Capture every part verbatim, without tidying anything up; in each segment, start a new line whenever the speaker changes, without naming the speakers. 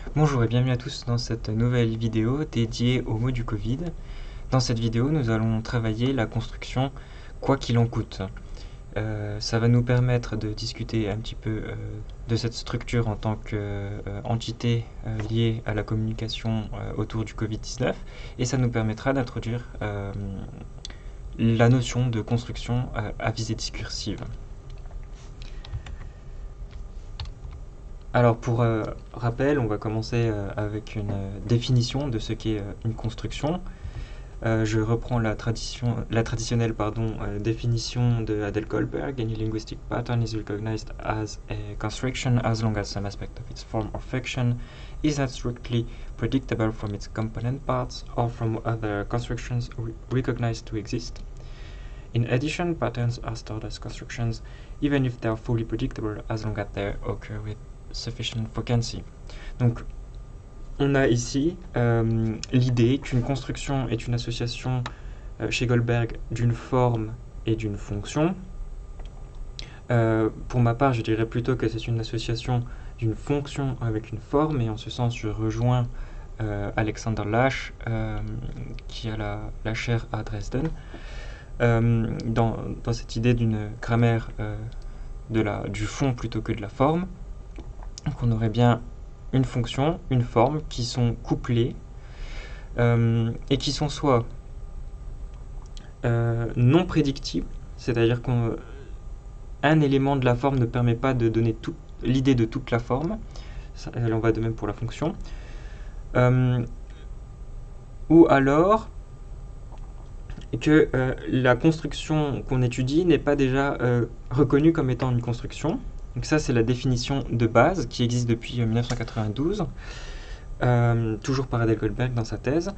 Bonjour et bienvenue à tous dans cette nouvelle vidéo dédiée au mot du Covid. Dans cette vidéo, nous allons travailler la construction quoi qu'il en coûte. Euh, ça va nous permettre de discuter un petit peu euh, de cette structure en tant qu'entité euh, euh, liée à la communication euh, autour du Covid dix-neuf et ça nous permettra d'introduire euh, la notion de construction à, à visée discursive. Alors pour euh, rappel, on va commencer euh, avec une euh, définition de ce qu'est euh, une construction. Euh, je reprends la, tradition, la traditionnelle pardon, euh, définition de Adele Goldberg. Any linguistic pattern is recognized as a construction as long as some aspect of its form or function is not strictly predictable from its component parts or from other constructions re recognized to exist. In addition, patterns are stored as constructions even if they are fully predictable as long as they occur with sufficient frequency. Donc, on a ici euh, l'idée qu'une construction est une association euh, chez Goldberg d'une forme et d'une fonction. Euh, pour ma part, je dirais plutôt que c'est une association d'une fonction avec une forme, et en ce sens, je rejoins euh, Alexander Lasch, euh, qui a la, la chaire à Dresden, euh, dans, dans cette idée d'une grammaire euh, de la, du fond plutôt que de la forme. Donc on aurait bien une fonction, une forme qui sont couplées euh, et qui sont soit euh, non prédictibles, c'est-à-dire qu'un élément de la forme ne permet pas de donner l'idée de toute la forme, ça, elle en va de même pour la fonction, euh, ou alors que euh, la construction qu'on étudie n'est pas déjà euh, reconnue comme étant une construction. Donc ça, c'est la définition de base qui existe depuis mille neuf cent quatre-vingt-douze, euh, toujours par Adele Goldberg dans sa thèse.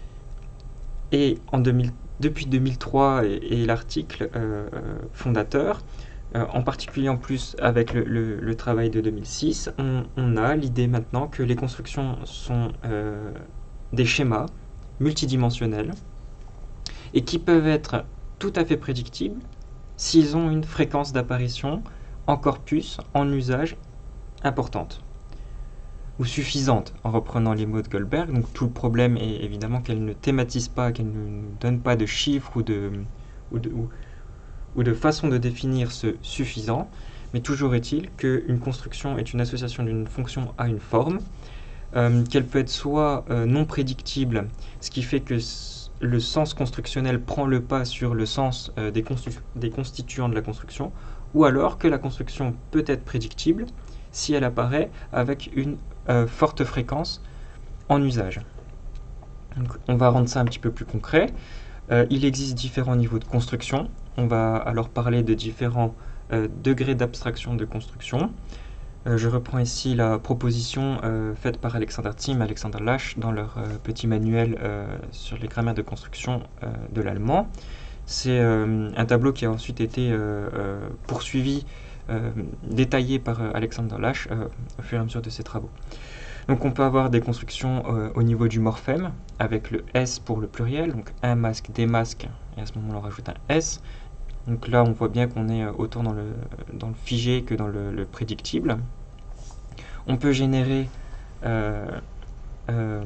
Et en deux mille, depuis deux mille trois et, et l'article euh, fondateur, euh, en particulier en plus avec le, le, le travail de deux mille six, on, on a l'idée maintenant que les constructions sont euh, des schémas multidimensionnels et qui peuvent être tout à fait prédictibles s'ils ont une fréquence d'apparition en corpus, en usage, importante ou suffisante, en reprenant les mots de Goldberg. Donc tout le problème est évidemment qu'elle ne thématise pas, qu'elle ne nous donne pas de chiffres ou de, ou de, ou, ou de façon de définir ce suffisant, mais toujours est-il qu'une construction est une association d'une fonction à une forme, euh, qu'elle peut être soit euh, non prédictible, ce qui fait que le sens constructionnel prend le pas sur le sens euh, des, constitu des constituants de la construction, ou alors que la construction peut être prédictible si elle apparaît avec une euh, forte fréquence en usage. Donc, on va rendre ça un petit peu plus concret. Euh, il existe différents niveaux de construction. On va alors parler de différents euh, degrés d'abstraction de construction. Euh, je reprends ici la proposition euh, faite par Alexander Thimm et Alexander Lasch dans leur euh, petit manuel euh, sur les grammaires de construction euh, de l'allemand. C'est euh, un tableau qui a ensuite été euh, euh, poursuivi, euh, détaillé par euh, Alexander Lasch euh, au fur et à mesure de ses travaux. Donc on peut avoir des constructions euh, au niveau du morphème, avec le S pour le pluriel, donc un masque, des masques, et à ce moment-là on rajoute un S. Donc là on voit bien qu'on est autant dans le, dans le figé que dans le, le prédictible. On peut générer euh, euh,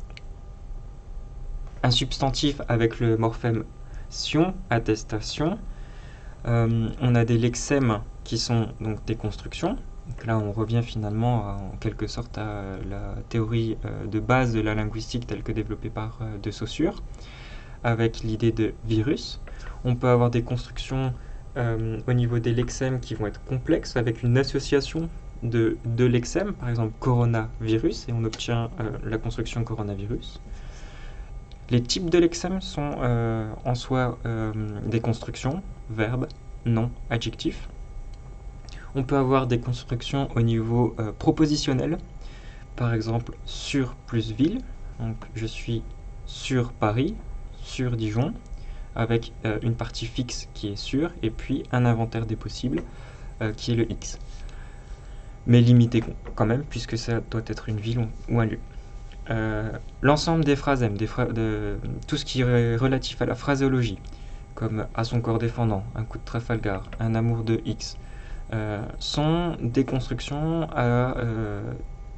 un substantif avec le morphème sion, attestation. Euh, on a des lexèmes qui sont donc des constructions. Donc là, on revient finalement à, en quelque sorte à la théorie euh, de base de la linguistique telle que développée par euh, de Saussure, avec l'idée de virus. On peut avoir des constructions euh, au niveau des lexèmes qui vont être complexes, avec une association de deux lexèmes, par exemple coronavirus, et on obtient euh, la construction coronavirus. Les types de lexèmes sont euh, en soi euh, des constructions, verbes, noms, adjectifs. On peut avoir des constructions au niveau euh, propositionnel, par exemple sur plus ville, donc je suis sur Paris, sur Dijon, avec euh, une partie fixe qui est sur, et puis un inventaire des possibles euh, qui est le X. Mais limité quand même, puisque ça doit être une ville ou un lieu. Euh, L'ensemble des phrasèmes, des phra de tout ce qui est relatif à la phraséologie, comme à son corps défendant, un coup de Trafalgar, un amour de X, euh, sont des constructions à euh,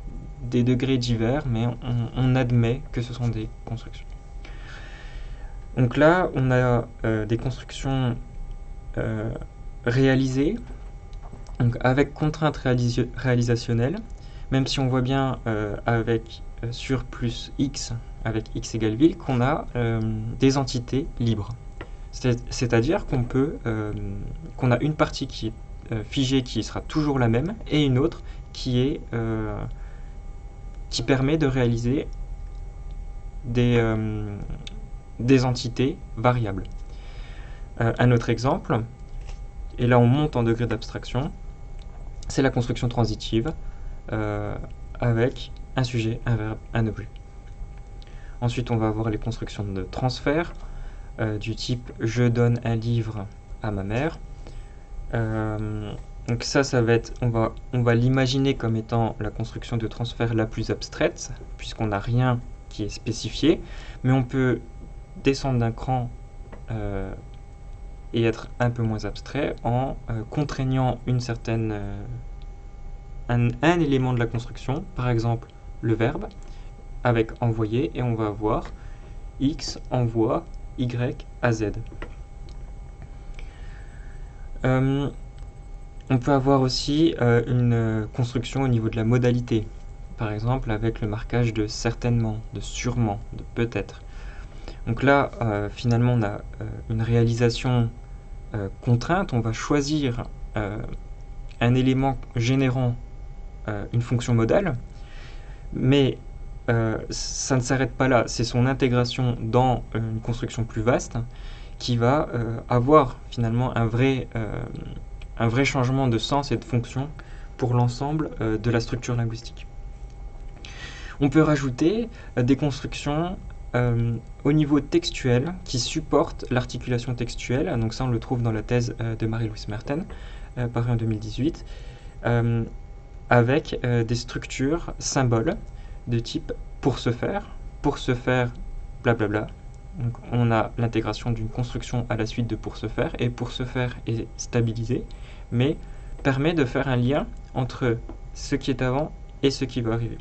des degrés divers, mais on, on admet que ce sont des constructions. Donc là, on a euh, des constructions euh, réalisées, donc avec contraintes réalis réalisationnelles, même si on voit bien euh, avec euh, sur plus x, avec x égale ville, qu'on a euh, des entités libres. C'est-à-dire qu'on peut, euh, qu'on a une partie qui est euh, figée, qui sera toujours la même, et une autre qui est euh, qui permet de réaliser des, euh, des entités variables. Euh, un autre exemple, et là on monte en degré d'abstraction, c'est la construction transitive euh, avec un sujet, un verbe, un objet. Ensuite on va avoir les constructions de transfert euh, du type « je donne un livre à ma mère ». Euh, donc ça, ça va être, on va, on va l'imaginer comme étant la construction de transfert la plus abstraite, puisqu'on n'a rien qui est spécifié, mais on peut descendre d'un cran euh, et être un peu moins abstrait en euh, contraignant une certaine, euh, un, un élément de la construction, par exemple le verbe, avec envoyer, et on va avoir X envoie Y à Z. Euh, on peut avoir aussi euh, une construction au niveau de la modalité, par exemple avec le marquage de certainement, de sûrement, de peut-être. Donc là, euh, finalement, on a euh, une réalisation euh, contrainte. On va choisir euh, un élément générant euh, une fonction modale, mais euh, ça ne s'arrête pas là. C'est son intégration dans une construction plus vaste qui va euh, avoir finalement un vrai, euh, un vrai changement de sens et de fonction pour l'ensemble euh, de la structure linguistique. On peut rajouter euh, des constructions euh, au niveau textuel qui supportent l'articulation textuelle. Donc ça, on le trouve dans la thèse euh, de Marie-Louise Mertens, euh, parue en deux mille dix-huit, euh, avec euh, des structures symboles de type pour ce faire, pour ce faire, blablabla. Donc on a l'intégration d'une construction à la suite de pour ce faire, et pour ce faire est stabilisé, mais permet de faire un lien entre ce qui est avant et ce qui va arriver.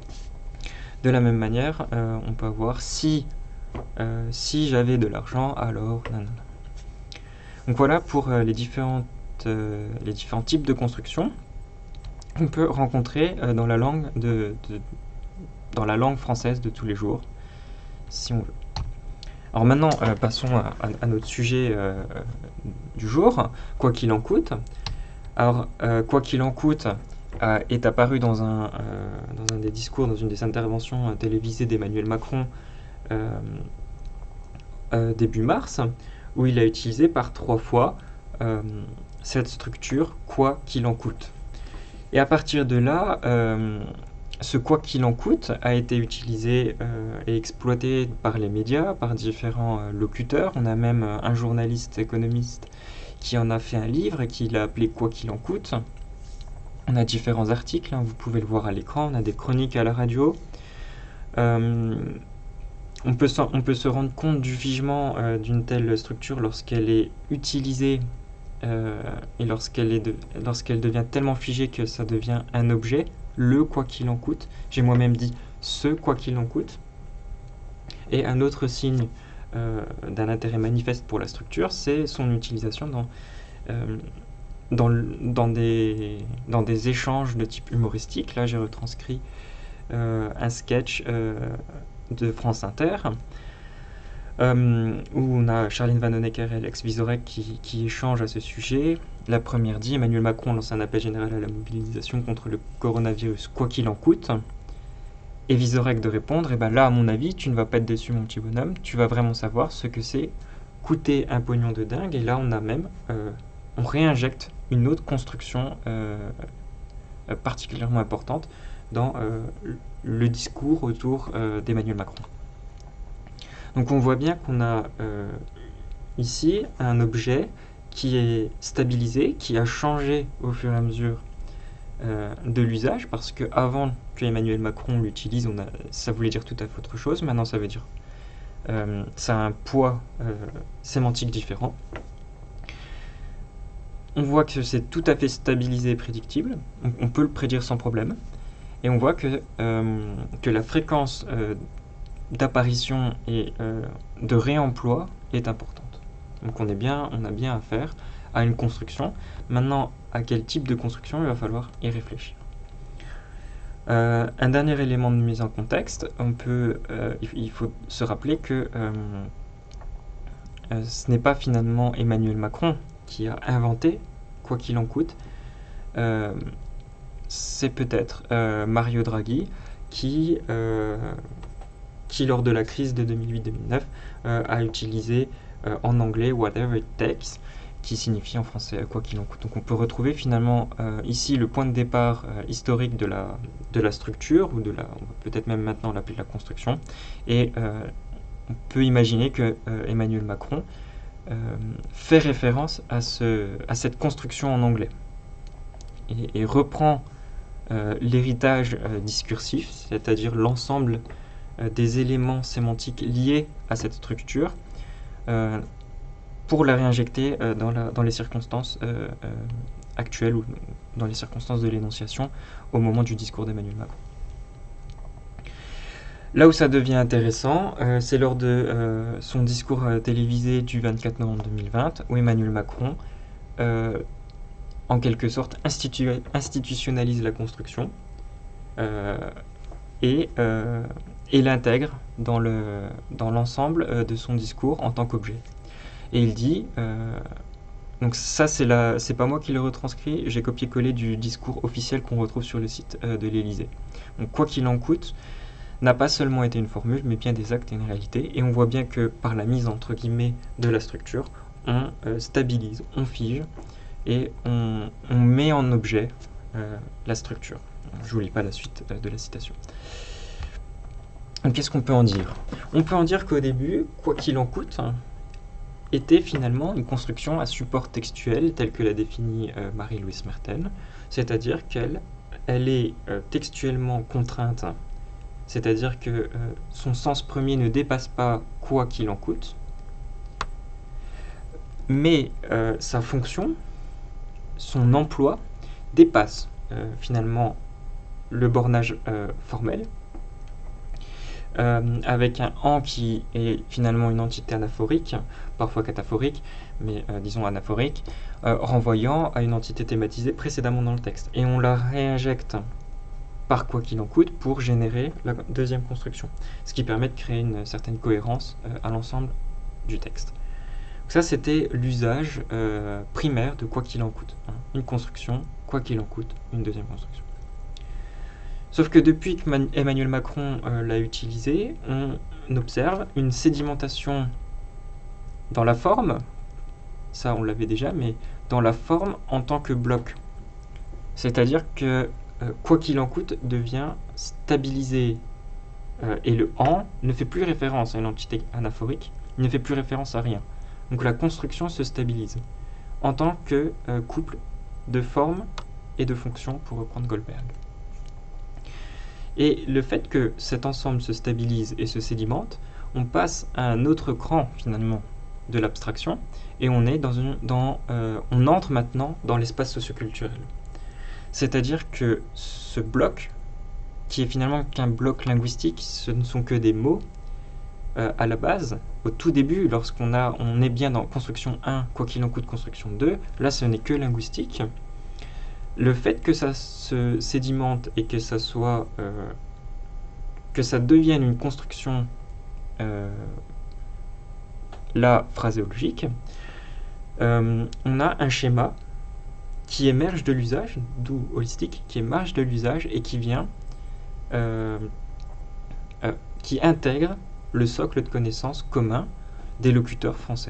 De la même manière, euh, on peut avoir si, euh, si j'avais de l'argent, alors... Non, non, non. Donc voilà pour euh, les, différentes, euh, les différents types de constructions qu'on peut rencontrer euh, dans, la langue de, de, dans la langue française de tous les jours, si on veut. Alors maintenant, euh, passons à, à, à notre sujet euh, du jour, quoi qu'il en coûte. Alors, euh, quoi qu'il en coûte euh, est apparu dans un, euh, dans un des discours, dans une des interventions euh, télévisées d'Emmanuel Macron euh, euh, début mars, où il a utilisé par trois fois euh, cette structure « quoi qu'il en coûte ». Et à partir de là, euh, ce « quoi qu'il en coûte » a été utilisé euh, et exploité par les médias, par différents euh, locuteurs. On a même euh, un journaliste économiste qui en a fait un livre et qui l'a appelé « Quoi qu'il en coûte ». On a différents articles, hein, vous pouvez le voir à l'écran, on a des chroniques à la radio. Euh, on, peut on peut se rendre compte du figement euh, d'une telle structure lorsqu'elle est utilisée euh, et lorsqu'elle de, lorsqu'elle devient tellement figée que ça devient un objet, le « quoi qu'il en coûte ». J'ai moi-même dit « ce quoi qu'il en coûte ». Et un autre signe euh, d'un intérêt manifeste pour la structure, c'est son utilisation dans... Euh, Dans, dans, des, dans des échanges de type humoristique. Là, j'ai retranscrit euh, un sketch euh, de France Inter euh, où on a Charline Vanhoenacker et Alex Vizorek qui, qui échangent à ce sujet. La première dit « Emmanuel Macron lance un appel général à la mobilisation contre le coronavirus, quoi qu'il en coûte ». Et Vizorek de répondre « Eh ben là, à mon avis, tu ne vas pas être déçu, mon petit bonhomme, tu vas vraiment savoir ce que c'est coûter un pognon de dingue ». Et là, on a même... Euh, on réinjecte une autre construction euh, particulièrement importante dans euh, le discours autour euh, d'Emmanuel Macron. Donc on voit bien qu'on a euh, ici un objet qui est stabilisé, qui a changé au fur et à mesure euh, de l'usage, parce qu'avant que Emmanuel Macron l'utilise, on a, ça voulait dire tout à fait autre chose, maintenant ça veut dire euh, ça a un poids euh, sémantique différent. On voit que c'est tout à fait stabilisé et prédictible, on, on peut le prédire sans problème. Et on voit que, euh, que la fréquence euh, d'apparition et euh, de réemploi est importante. Donc on, est bien, on a bien affaire à une construction. Maintenant, à quel type de construction il va falloir y réfléchir. Euh, un dernier élément de mise en contexte, on peut, euh, il faut se rappeler que euh, euh, ce n'est pas finalement Emmanuel Macron qui a inventé quoi qu'il en coûte, euh, c'est peut-être euh, Mario Draghi qui, euh, qui, lors de la crise de deux mille huit deux mille neuf, euh, a utilisé euh, en anglais « whatever it takes », qui signifie en français « quoi qu'il en coûte ». Donc on peut retrouver finalement euh, ici le point de départ euh, historique de la, de la structure, ou de la, on va peut-être même maintenant l'appeler la construction, et euh, on peut imaginer que euh, Emmanuel Macron euh, fait référence à, ce, à cette construction en anglais, et, et reprend euh, l'héritage euh, discursif, c'est-à-dire l'ensemble euh, des éléments sémantiques liés à cette structure, euh, pour la réinjecter euh, dans, la, dans les circonstances euh, euh, actuelles, ou dans les circonstances de l'énonciation au moment du discours d'Emmanuel Macron. Là où ça devient intéressant, euh, c'est lors de euh, son discours euh, télévisé du vingt-quatre novembre deux mille vingt, où Emmanuel Macron, euh, en quelque sorte, institu institutionnalise la construction euh, et, euh, et l'intègre dans l'ensemble le, dans euh, de son discours en tant qu'objet. Et il dit, euh, donc ça c'est pas moi qui le retranscris, j'ai copié-collé du discours officiel qu'on retrouve sur le site euh, de l'Élysée. Donc quoi qu'il en coûte, n'a pas seulement été une formule, mais bien des actes et une réalité. Et on voit bien que par la mise entre guillemets de la structure, on euh, stabilise, on fige, et on, on met en objet euh, la structure. Je ne vous lis pas la suite euh, de la citation. Donc qu'est-ce qu'on peut en dire? On peut en dire qu'au début, quoi qu'il en coûte, hein, était finalement une construction à support textuel, telle que l'a définie euh, Marie-Louise Mertens, c'est-à-dire qu'elle elle est euh, textuellement contrainte, c'est-à-dire que euh, son sens premier ne dépasse pas quoi qu'il en coûte, mais euh, sa fonction, son emploi, dépasse euh, finalement le bornage euh, formel, Euh, avec un « en » qui est finalement une entité anaphorique, parfois cataphorique, mais euh, disons anaphorique, euh, renvoyant à une entité thématisée précédemment dans le texte. Et on la réinjecte par quoi qu'il en coûte pour générer la deuxième construction, ce qui permet de créer une certaine cohérence euh, à l'ensemble du texte. Donc ça, c'était l'usage euh, primaire de quoi qu'il en coûte. Hein. Une construction, quoi qu'il en coûte, une deuxième construction. Sauf que depuis que Emmanuel Macron euh, l'a utilisé, on observe une sédimentation dans la forme, ça on l'avait déjà, mais dans la forme en tant que bloc. C'est-à-dire que euh, quoi qu'il en coûte devient stabilisé, euh, et le « en » ne fait plus référence à une entité anaphorique, il ne fait plus référence à rien. Donc la construction se stabilise en tant que euh, couple de forme et de fonction, pour reprendre Goldberg. Et le fait que cet ensemble se stabilise et se sédimente, on passe à un autre cran finalement de l'abstraction, et on est dans une, dans, euh, on entre maintenant dans l'espace socioculturel. C'est-à-dire que ce bloc, qui est finalement qu'un bloc linguistique, ce ne sont que des mots, euh, à la base, au tout début, lorsqu'on a, on est bien dans construction un, quoi qu'il en coûte construction deux, là ce n'est que linguistique. Le fait que ça se sédimente et que ça soit euh, que ça devienne une construction euh, là phraséologique, euh, on a un schéma qui émerge de l'usage, d'où holistique, qui émerge de l'usage et qui vient euh, euh, qui intègre le socle de connaissances commun des locuteurs français.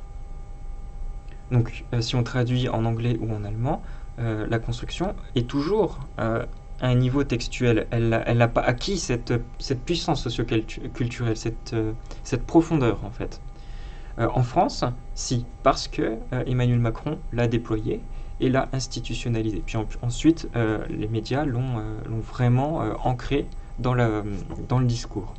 Donc euh, si on traduit en anglais ou en allemand, Euh, la construction est toujours euh, à un niveau textuel. Elle n'a pas acquis cette, cette puissance socio-culturelle, cette, euh, cette profondeur en fait. Euh, en France, si, parce que euh, Emmanuel Macron l'a déployé et l'a institutionnalisé. Puis en, ensuite, euh, les médias l'ont euh, vraiment euh, ancré dans, la, dans le discours.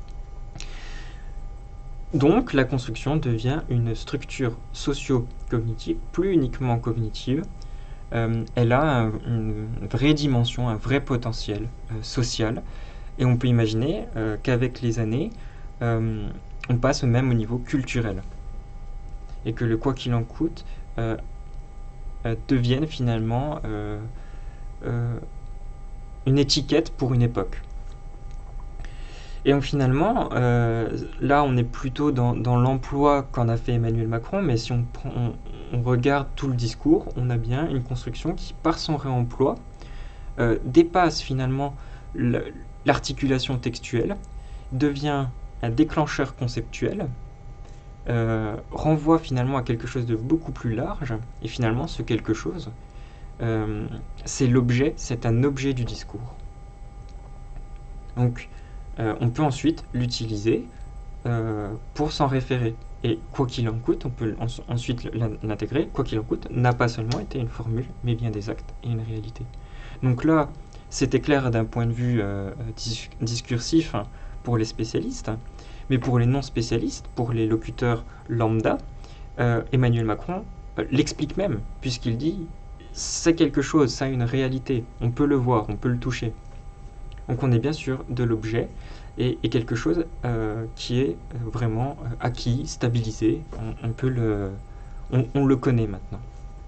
Donc la construction devient une structure socio-cognitive, plus uniquement cognitive, euh, elle a un, une vraie dimension, un vrai potentiel euh, social. Et on peut imaginer euh, qu'avec les années, euh, on passe même au niveau culturel. Et que le quoi qu'il en coûte euh, euh, devienne finalement euh, euh, une étiquette pour une époque. Et donc finalement, euh, là on est plutôt dans, dans l'emploi qu'en a fait Emmanuel Macron, mais si on, prend, on, on regarde tout le discours, on a bien une construction qui, par son réemploi, euh, dépasse finalement l'articulation textuelle, devient un déclencheur conceptuel, euh, renvoie finalement à quelque chose de beaucoup plus large, et finalement ce quelque chose, euh, c'est l'objet, c'est un objet du discours. Donc euh, on peut ensuite l'utiliser euh, pour s'en référer. Et quoi qu'il en coûte, on peut en, ensuite l'intégrer, quoi qu'il en coûte, n'a pas seulement été une formule, mais bien des actes et une réalité. Donc là, c'était clair d'un point de vue euh, dis discursif hein, pour les spécialistes, mais pour les non-spécialistes, pour les locuteurs lambda, euh, Emmanuel Macron euh, l'explique même, puisqu'il dit c'est quelque chose, ça a une réalité, on peut le voir, on peut le toucher. Donc on est bien sûr de l'objet et, et quelque chose euh, qui est vraiment euh, acquis, stabilisé, on, on peut le, on, on le connaît maintenant.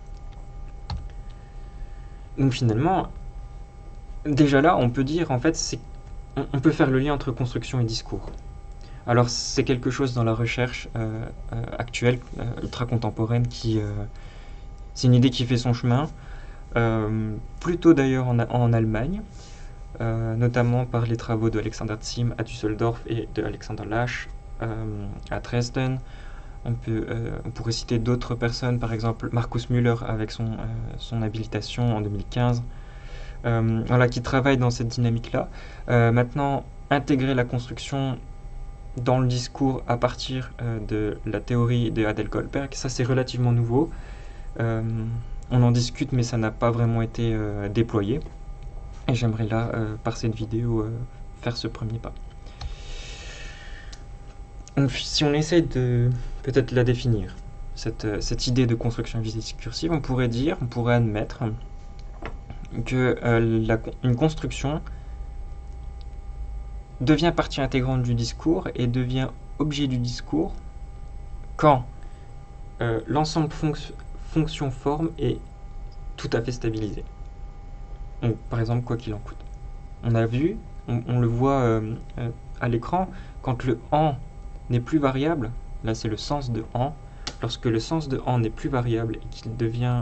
Donc finalement, déjà là, on peut dire en fait, c'est, on, on peut faire le lien entre construction et discours. Alors c'est quelque chose dans la recherche euh, euh, actuelle, euh, ultra contemporaine, qui, euh, c'est une idée qui fait son chemin, euh, plutôt d'ailleurs en, en Allemagne. Euh, notamment par les travaux de Alexander Zim à Düsseldorf et de Alexander Lasch euh, à Dresden. On, peut, euh, on pourrait citer d'autres personnes, par exemple Markus Müller avec son, euh, son habilitation en deux mille quinze, euh, voilà, qui travaillent dans cette dynamique-là. Euh, maintenant, intégrer la construction dans le discours à partir euh, de la théorie de Adele Goldberg, ça c'est relativement nouveau. Euh, on en discute, mais ça n'a pas vraiment été euh, déployé. Et j'aimerais là, euh, par cette vidéo, euh, faire ce premier pas. Donc, si on essaie de peut-être la définir, cette, euh, cette idée de construction discursive, on pourrait dire, on pourrait admettre que euh, la, une construction devient partie intégrante du discours et devient objet du discours quand euh, l'ensemble fonc- fonction-forme est tout à fait stabilisé. Donc, par exemple, quoi qu'il en coûte. On a vu, on, on le voit euh, euh, à l'écran, quand le « en » n'est plus variable, là c'est le sens de « en », lorsque le sens de « en » n'est plus variable et qu'il devient...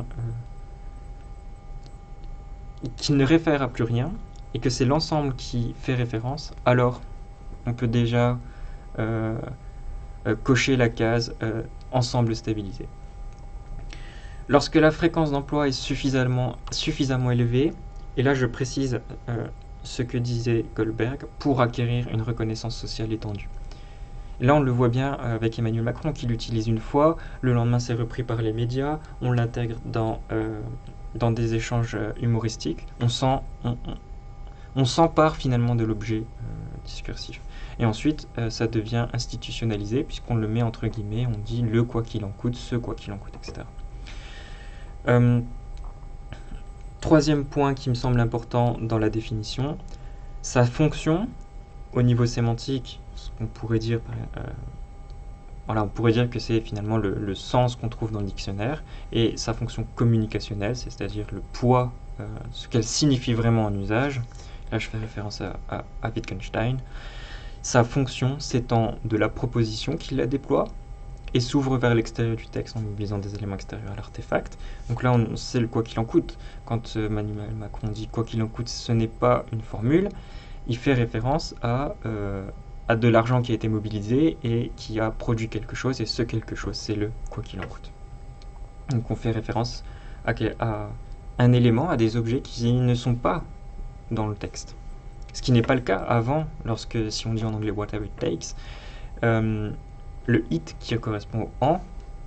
Euh, qu'il ne réfère à plus rien, et que c'est l'ensemble qui fait référence, alors on peut déjà euh, euh, cocher la case euh, « ensemble stabilisé ». Lorsque la fréquence d'emploi est suffisamment, suffisamment élevée, et là je précise euh, ce que disait Goldberg, pour acquérir une reconnaissance sociale étendue. Là on le voit bien avec Emmanuel Macron qui l'utilise une fois, le lendemain c'est repris par les médias, on l'intègre dans, euh, dans des échanges humoristiques, on s'en, on, on, on s'empare finalement de l'objet euh, discursif. Et ensuite euh, ça devient institutionnalisé puisqu'on le met entre guillemets, on dit le quoi qu'il en coûte, ce quoi qu'il en coûte, et cetera. Euh, troisième point qui me semble important dans la définition, sa fonction au niveau sémantique, on pourrait dire, euh, voilà, on pourrait dire que c'est finalement le, le sens qu'on trouve dans le dictionnaire, et sa fonction communicationnelle, c'est-à-dire le poids, euh, ce qu'elle signifie vraiment en usage. Là, je fais référence à, à, à Wittgenstein. Sa fonction s'étend de la proposition qui la déploie et s'ouvre vers l'extérieur du texte en mobilisant des éléments extérieurs à l'artefact. Donc là, on sait le quoi qu'il en coûte. Quand euh, Emmanuel Macron dit quoi qu'il en coûte, ce n'est pas une formule. Il fait référence à, euh, à de l'argent qui a été mobilisé et qui a produit quelque chose, et ce quelque chose, c'est le quoi qu'il en coûte. Donc on fait référence à, à un élément, à des objets qui ne sont pas dans le texte. Ce qui n'est pas le cas avant, lorsque, si on dit en anglais whatever it takes, euh, le it qui correspond au en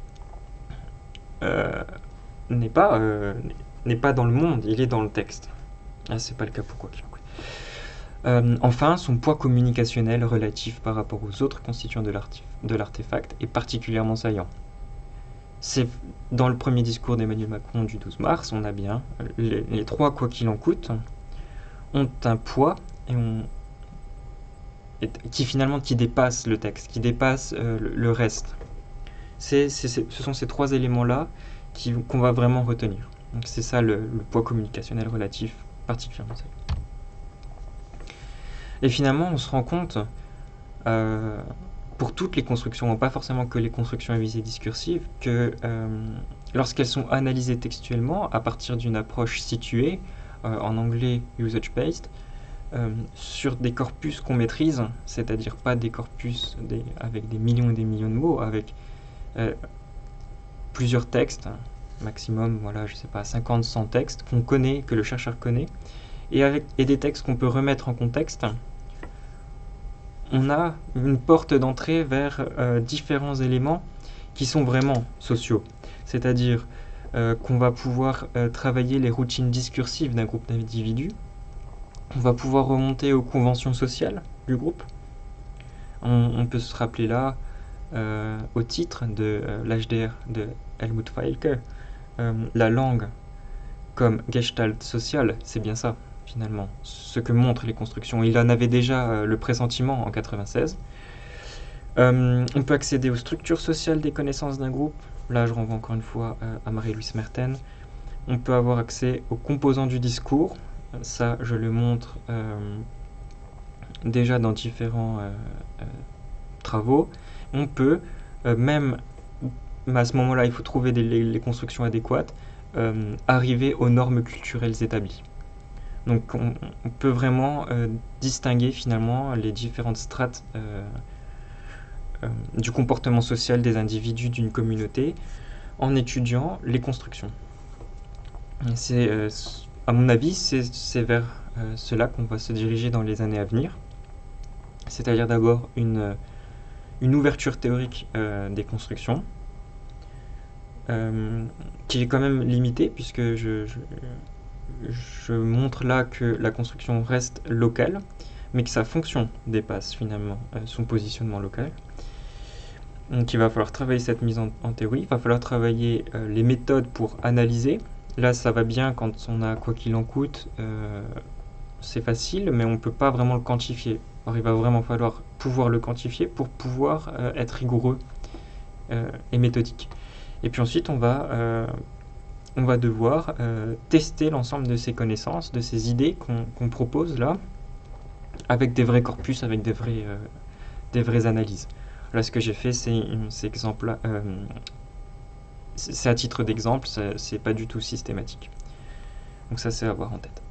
euh, n'est pas, euh, n'est pas dans le monde, il est dans le texte. Là, c'est pas le cas pour quoi qu'il en coûte. Euh, enfin, son poids communicationnel relatif par rapport aux autres constituants de l'artefact est particulièrement saillant. c'est dans le premier discours d'Emmanuel Macron du douze mars, on a bien les, les trois quoi qu'il en coûte ont un poids et on, et, qui finalement qui dépasse le texte, qui dépasse euh, le, le reste. C'est, c'est, c'est, ce sont ces trois éléments-là qui, qu'on va vraiment retenir. Donc c'est ça le, le poids communicationnel relatif particulièrement. Et finalement, on se rend compte, euh, pour toutes les constructions, pas forcément que les constructions à visée discursive, que euh, lorsqu'elles sont analysées textuellement, à partir d'une approche située, euh, en anglais usage-based, euh, sur des corpus qu'on maîtrise, c'est-à-dire pas des corpus des, avec des millions et des millions de mots, avec euh, plusieurs textes, maximum, voilà, je sais pas, cinquante, cent textes qu'on connaît, que le chercheur connaît, et, avec, et des textes qu'on peut remettre en contexte, on a une porte d'entrée vers euh, différents éléments qui sont vraiment sociaux. C'est-à-dire euh, qu'on va pouvoir euh, travailler les routines discursives d'un groupe d'individus, on va pouvoir remonter aux conventions sociales du groupe. On, on peut se rappeler là, euh, au titre de euh, l'H D R de Helmut Feilke, euh, la langue comme gestalt sociale, c'est bien ça. Finalement, ce que montrent les constructions. Il en avait déjà euh, le pressentiment en quatre-vingt-seize. Euh, on peut accéder aux structures sociales des connaissances d'un groupe. Là, je renvoie encore une fois euh, à Marie-Louise Mertens. On peut avoir accès aux composants du discours. Ça, je le montre euh, déjà dans différents euh, euh, travaux. On peut, euh, même mais à ce moment-là, il faut trouver des, les, les constructions adéquates, euh, arriver aux normes culturelles établies. Donc on, on peut vraiment euh, distinguer finalement les différentes strates euh, euh, du comportement social des individus d'une communauté en étudiant les constructions. C'est, euh, à mon avis, c'est, c'est vers euh, cela qu'on va se diriger dans les années à venir. C'est-à-dire d'abord une, une ouverture théorique euh, des constructions, euh, qui est quand même limitée puisque je... je je montre là que la construction reste locale, mais que sa fonction dépasse finalement euh, son positionnement local. Donc il va falloir travailler cette mise en, en théorie, il va falloir travailler euh, les méthodes pour analyser. Là, ça va bien quand on a quoi qu'il en coûte, euh, c'est facile, mais on ne peut pas vraiment le quantifier. Alors il va vraiment falloir pouvoir le quantifier pour pouvoir euh, être rigoureux euh, et méthodique. Et puis ensuite, on va... Euh, on va devoir euh, tester l'ensemble de ces connaissances, de ces idées qu'on, qu'on propose là, avec des vrais corpus, avec des, vrais, euh, des vraies analyses. Là, ce que j'ai fait, c'est, c'est, exemple, euh, c'est à titre d'exemple, c'est, c'est pas du tout systématique. Donc ça, c'est à avoir en tête.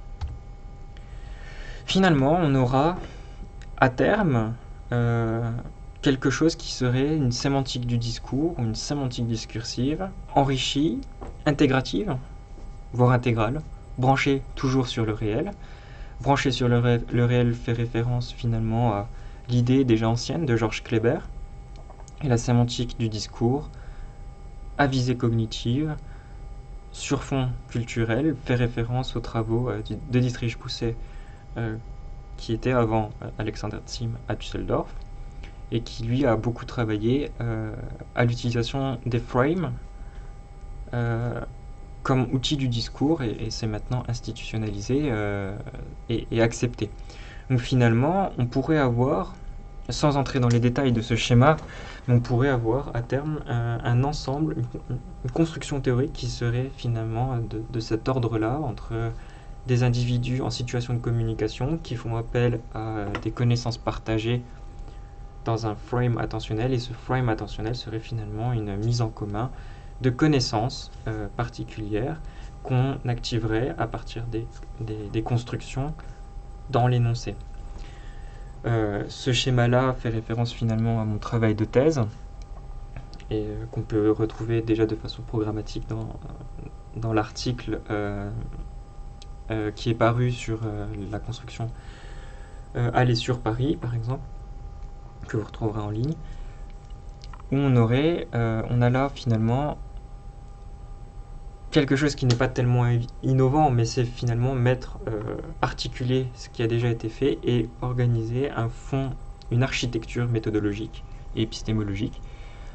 Finalement, on aura à terme euh, quelque chose qui serait une sémantique du discours, ou une sémantique discursive, enrichie, intégrative, voire intégrale, branchée toujours sur le réel. Branchée sur le, ré- le réel fait référence finalement à l'idée déjà ancienne de Georges Kleber, et la sémantique du discours, à visée cognitive, sur fond culturel, fait référence aux travaux euh, de Dietrich Pousset, euh, qui était avant euh, Alexander Zim à Düsseldorf, et qui lui a beaucoup travaillé euh, à l'utilisation des frames euh, comme outil du discours, et, et c'est maintenant institutionnalisé euh, et, et accepté. Donc finalement, on pourrait avoir, sans entrer dans les détails de ce schéma, on pourrait avoir à terme un, un ensemble, une, une construction théorique qui serait finalement de, de cet ordre-là, entre des individus en situation de communication qui font appel à des connaissances partagées dans un frame attentionnel, et ce frame attentionnel serait finalement une mise en commun de connaissances euh, particulières qu'on activerait à partir des, des, des constructions dans l'énoncé. Euh, ce schéma-là fait référence finalement à mon travail de thèse, et euh, qu'on peut retrouver déjà de façon programmatique dans, dans l'article euh, euh, qui est paru sur euh, la construction euh, Aller sur Paris, par exemple, que vous retrouverez en ligne, où on aurait, euh, on a là finalement quelque chose qui n'est pas tellement innovant, mais c'est finalement mettre, euh, articuler ce qui a déjà été fait et organiser un fond, une architecture méthodologique et épistémologique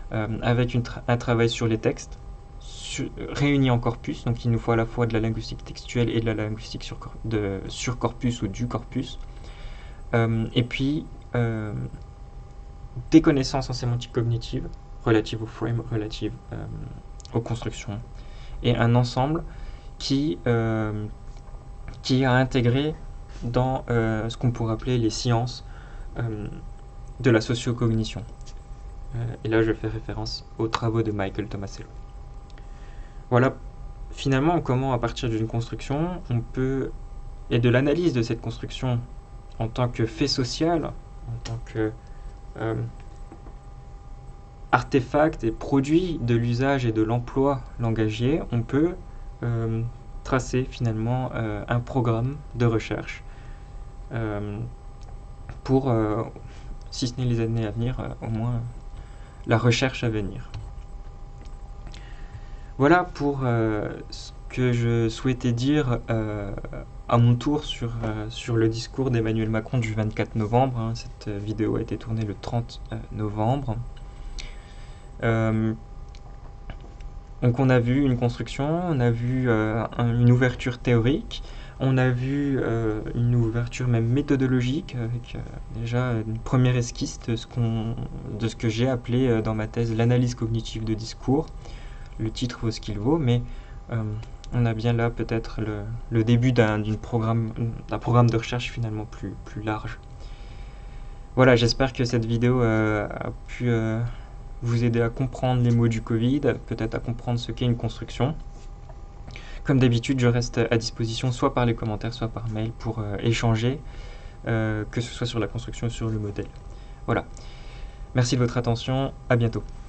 euh, avec une tra un travail sur les textes, sur, réunis en corpus, donc il nous faut à la fois de la linguistique textuelle et de la linguistique sur, de, sur corpus ou du corpus, euh, et puis euh, des connaissances en sémantique cognitive, relatives au frame, relatives euh, aux constructions, et un ensemble qui, euh, qui a intégré dans euh, ce qu'on pourrait appeler les sciences euh, de la sociocognition. Euh, et là, je fais référence aux travaux de Michael Tomasello. Voilà, finalement, comment à partir d'une construction, on peut, et de l'analyse de cette construction en tant que fait social, en tant que euh, artefact et produit de l'usage et de l'emploi langagier, on peut euh, tracer finalement euh, un programme de recherche euh, pour, euh, si ce n'est les années à venir, euh, au moins la recherche à venir. Voilà pour euh, ce que je souhaitais dire euh, à mon tour sur, euh, sur le discours d'Emmanuel Macron du vingt-quatre novembre. Hein. Cette vidéo a été tournée le trente novembre. Euh, donc on a vu une construction, on a vu euh, un, une ouverture théorique, on a vu euh, une ouverture même méthodologique, avec euh, déjà une première esquisse de ce, qu'on, de ce que j'ai appelé euh, dans ma thèse l'analyse cognitive de discours. Le titre vaut ce qu'il vaut, mais euh, on a bien là peut-être le, le début d'un, d'une programme, d'un programme de recherche finalement plus, plus large. Voilà, j'espère que cette vidéo euh, a pu euh, vous aider à comprendre les mots du Covid, peut-être à comprendre ce qu'est une construction. Comme d'habitude, je reste à disposition soit par les commentaires, soit par mail pour euh, échanger, euh, que ce soit sur la construction ou sur le modèle. Voilà. Merci de votre attention, à bientôt.